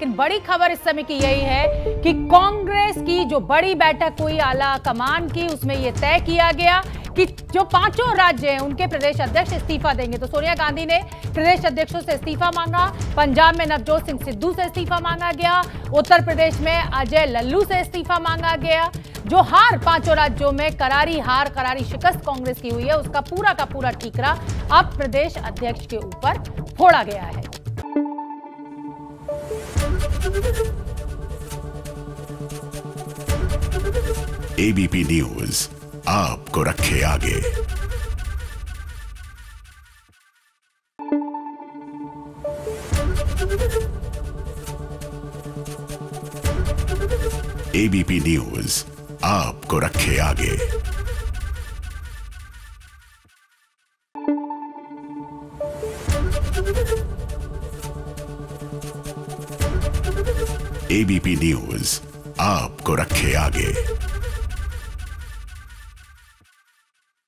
लेकिन बड़ी खबर इस समय की यही है कि कांग्रेस की जो बड़ी बैठक हुई आला कमान की, उसमें यह तय किया गया कि जो 5 राज्य हैं उनके प्रदेश अध्यक्ष इस्तीफा देंगे। तो सोनिया गांधी ने प्रदेश अध्यक्षों से इस्तीफा मांगा। पंजाब में नवजोत सिंह सिद्धू से इस्तीफा मांगा गया। उत्तर प्रदेश में अजय लल्लू से इस्तीफा मांगा गया। जो हार 5 राज्यों में करारी शिकस्त कांग्रेस की हुई है, उसका पूरा का पूरा ठीकरा अब प्रदेश अध्यक्ष के ऊपर फोड़ा गया है। एबीपी न्यूज आपको रखे आगे। एबीपी न्यूज आपको रखे आगे। एबीपी न्यूज आपको रखे आगे।